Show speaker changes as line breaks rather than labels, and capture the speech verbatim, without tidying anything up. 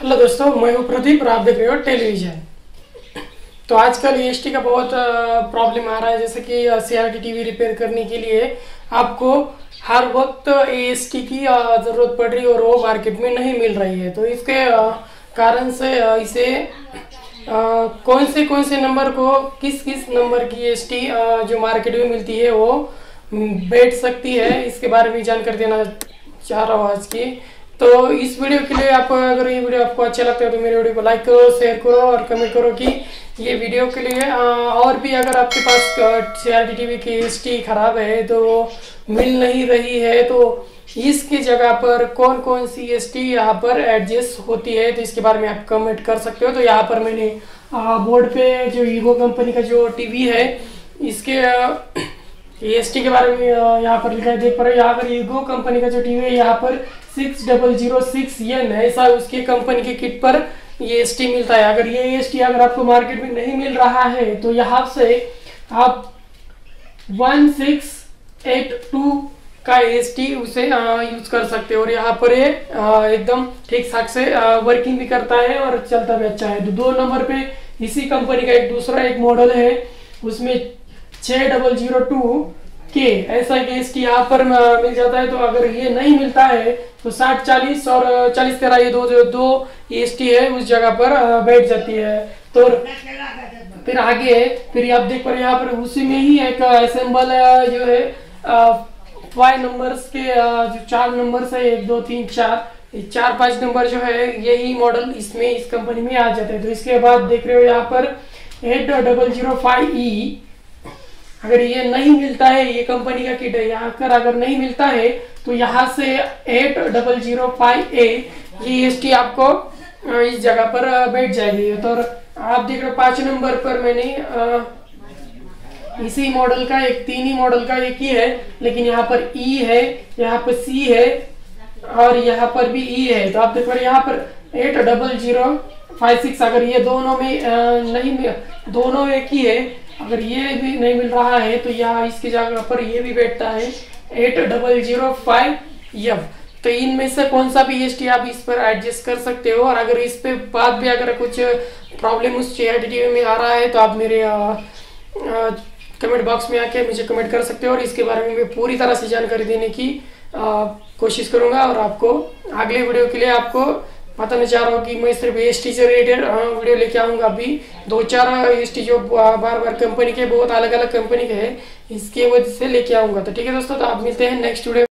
Hello दोस्तों, मैं हूं प्रदीप और आप देख रहे हो टेलीविजन। तो आजकल ई एस टी का बहुत प्रॉब्लम आ रहा है, जैसे कि C R T TV repair करने के लिए आपको हर वक्त ए एस टी की अ, ज़रूरत पड़ रही है और वो मार्केट में नहीं मिल रही है। तो इसके अ, कारण से अ, इसे अ, कौन से कौन से नंबर को किस किस नंबर की ए एस टी जो मार्केट में मिलती है वो बैठ सकती है, इसके बारे में जानकारी देना चाह रहा हूँ आज की। तो इस वीडियो के लिए आप, अगर ये वीडियो आपको अच्छा लगता है तो मेरे वीडियो को लाइक करो, शेयर करो और कमेंट करो कि ये वीडियो के लिए आ, और भी अगर आपके पास C R T T V की एस टी खराब है तो मिल नहीं रही है, तो इसकी जगह पर कौन कौन सी एस टी यहाँ पर एडजस्ट होती है, तो इसके बारे में आप कमेंट कर सकते हो। तो यहाँ पर मैंने बोर्ड पे जो ईगो कंपनी का जो टीवी है इसके ए एस टी के बारे में यहाँ पर लिखा है, देख पा रहे हो। यहाँ पर ईगो कंपनी का जो टीवी है यहाँ पर six double zero six N ऐसा उसके कंपनी के किट पर ये एस टी मिलता है। अगर ये एस टी अगर आपको मार्केट में नहीं मिल रहा है तो यहाँ से आप वन सिक्स एट टू का एस टी उसे यूज कर सकते हो और यहाँ पर ये एकदम ठीक ठाक से वर्किंग भी करता है और चलता भी अच्छा है। तो दो नंबर पे इसी कंपनी का एक दूसरा एक मॉडल है, उसमें छः डबल जीरो टू के ऐसा एस टी यहाँ पर मिल जाता है। तो अगर ये नहीं मिलता है तो साठ चालीस और चालीस तेरह ये दो जो दो एस टी है उस जगह पर बैठ जाती है। तो फिर आगे फिर आप देख पर यहाँ पर उसी में ही एक असेंबल जो है फाइव नंबर्स के जो चार नंबर्स है, एक दो तीन चार चार पांच नंबर जो है यही मॉडल इसमें इस कंपनी में आ जाते हैं। तो इसके बाद देख रहे हो यहाँ पर eight double zero five E, अगर ये नहीं मिलता है, ये कंपनी का किट है, यहाँ पर अगर नहीं मिलता है तो यहाँ से eight double zero five A ये एस टी आपको इस जगह पर बैठ जाएगी। तो आप देख रहे हो पांच नंबर पर मैंने आ, इसी मॉडल का एक तीन ही मॉडल का एक ही है, लेकिन यहाँ पर ई है, यहाँ पर सी है और यहाँ पर भी ई है। तो आप देख रहे हो यहाँ पर eight double zero five six, अगर ये दोनों में आ, नहीं, दोनों एक ही है, अगर ये भी नहीं मिल रहा है तो यहाँ इसकी जगह पर ये भी बैठता है eight double zero five F. तो इनमें से कौन सा भी एस टी आप इस पर एडजस्ट कर सकते हो। और अगर इस पे बाद भी अगर कुछ प्रॉब्लम उस C R T T V में आ रहा है तो आप मेरे कमेंट बॉक्स में आके मुझे कमेंट कर सकते हो और इसके बारे में मैं पूरी तरह से जानकारी देने की आ, कोशिश करूंगा। और आपको अगले वीडियो के लिए आपको बताना चाह रहा हूँ कि मैं सिर्फ एस टी से रिलेटेड वीडियो लेके आऊँगा। अभी दो चार एस टी जो बार बार कंपनी के बहुत अलग अलग कंपनी के हैं इसके वजह से लेके आऊँगा। तो ठीक है दोस्तों, तो आप मिलते हैं नेक्स्ट वीडियो।